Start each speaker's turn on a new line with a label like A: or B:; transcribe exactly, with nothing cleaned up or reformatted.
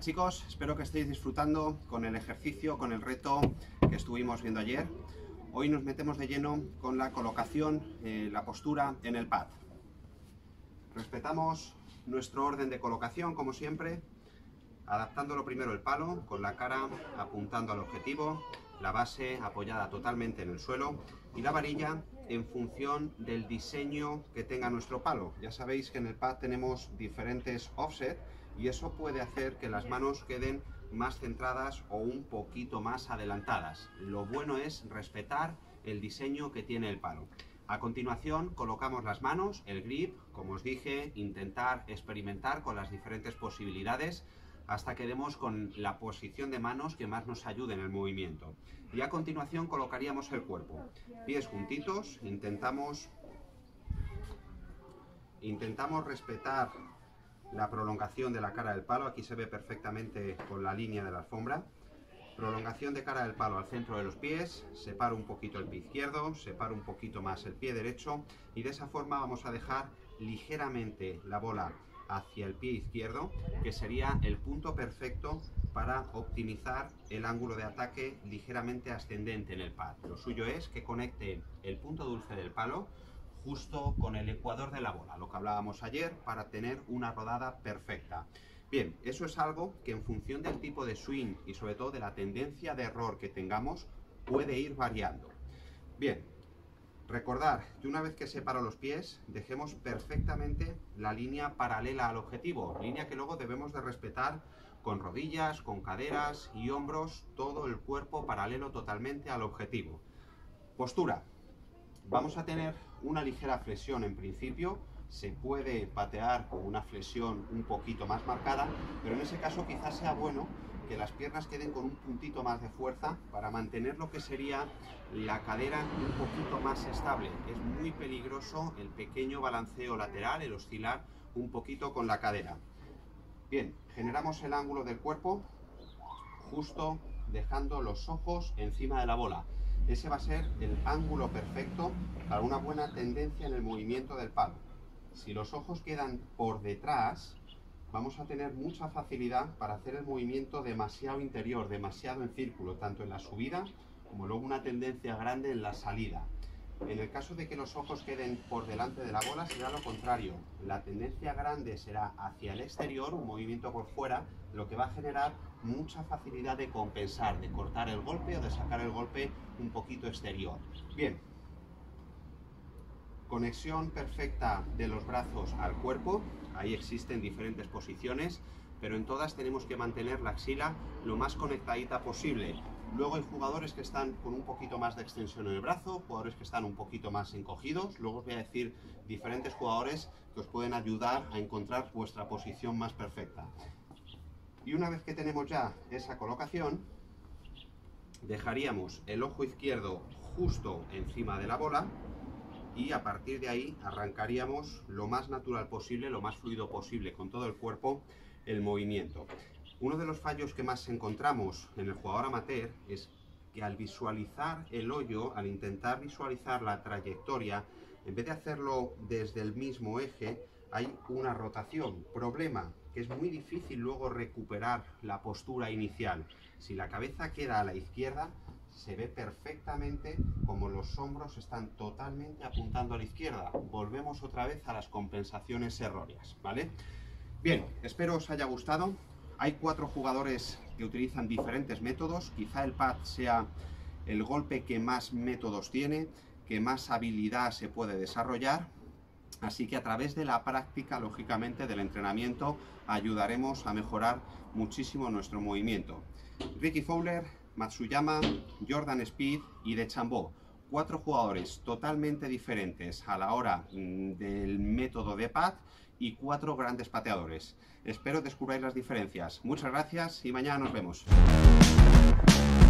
A: chicos, espero que estéis disfrutando con el ejercicio, con el reto que estuvimos viendo ayer. Hoy nos metemos de lleno con la colocación, eh, la postura en el pad. Respetamos nuestro orden de colocación como siempre, adaptándolo primero el palo, con la cara apuntando al objetivo, la base apoyada totalmente en el suelo y la varilla en función del diseño que tenga nuestro palo. Ya sabéis que en el pad tenemos diferentes offset y eso puede hacer que las manos queden más centradas o un poquito más adelantadas. Lo bueno es respetar el diseño que tiene el palo. A continuación colocamos las manos, el grip, como os dije, intentar experimentar con las diferentes posibilidades hasta que demos con la posición de manos que más nos ayude en el movimiento. Y a continuación colocaríamos el cuerpo. Pies juntitos, intentamos, intentamos respetar la prolongación de la cara del palo. Aquí se ve perfectamente con la línea de la alfombra. Prolongación de cara del palo al centro de los pies, separo un poquito el pie izquierdo, separo un poquito más el pie derecho y de esa forma vamos a dejar ligeramente la bola hacia el pie izquierdo, que sería el punto perfecto para optimizar el ángulo de ataque ligeramente ascendente en el pad. Lo suyo es que conecte el punto dulce del palo justo con el ecuador de la bola, lo que hablábamos ayer, para tener una rodada perfecta. Bien, eso es algo que en función del tipo de swing y sobre todo de la tendencia de error que tengamos puede ir variando. Bien, recordar que una vez que separo los pies, dejemos perfectamente la línea paralela al objetivo, línea que luego debemos de respetar con rodillas, con caderas y hombros, todo el cuerpo paralelo totalmente al objetivo. Postura. Vamos a tener una ligera flexión en principio, se puede patear con una flexión un poquito más marcada, pero en ese caso quizás sea bueno que las piernas queden con un puntito más de fuerza para mantener lo que sería la cadera un poquito más estable. Es muy peligroso el pequeño balanceo lateral, el oscilar un poquito con la cadera. Bien, generamos el ángulo del cuerpo justo dejando los ojos encima de la bola. Ese va a ser el ángulo perfecto para una buena tendencia en el movimiento del palo. Si los ojos quedan por detrás, vamos a tener mucha facilidad para hacer el movimiento demasiado interior, demasiado en círculo, tanto en la subida como luego una tendencia grande en la salida. En el caso de que los ojos queden por delante de la bola será lo contrario. La tendencia grande será hacia el exterior, un movimiento por fuera, lo que va a generar mucha facilidad de compensar, de cortar el golpe o de sacar el golpe un poquito exterior. Bien, conexión perfecta de los brazos al cuerpo. Ahí existen diferentes posiciones, pero en todas tenemos que mantener la axila lo más conectadita posible. Luego hay jugadores que están con un poquito más de extensión en el brazo, jugadores que están un poquito más encogidos. Luego os voy a decir diferentes jugadores que os pueden ayudar a encontrar vuestra posición más perfecta. Y una vez que tenemos ya esa colocación, dejaríamos el ojo izquierdo justo encima de la bola y a partir de ahí arrancaríamos lo más natural posible, lo más fluido posible con todo el cuerpo el movimiento. Uno de los fallos que más encontramos en el jugador amateur es que al visualizar el hoyo, al intentar visualizar la trayectoria, en vez de hacerlo desde el mismo eje, hay una rotación. Problema, que es muy difícil luego recuperar la postura inicial. Si la cabeza queda a la izquierda, se ve perfectamente como los hombros están totalmente apuntando a la izquierda. Volvemos otra vez a las compensaciones erróneas, ¿vale? Bien, espero os haya gustado. Hay cuatro jugadores que utilizan diferentes métodos. Quizá el pad sea el golpe que más métodos tiene, que más habilidad se puede desarrollar. Así que a través de la práctica, lógicamente, del entrenamiento, ayudaremos a mejorar muchísimo nuestro movimiento. Ricky Fowler, Matsuyama, Jordan Speed y DeChambeau. Cuatro jugadores totalmente diferentes a la hora del método de pad y cuatro grandes pateadores. Espero descubráis las diferencias. Muchas gracias y mañana nos vemos.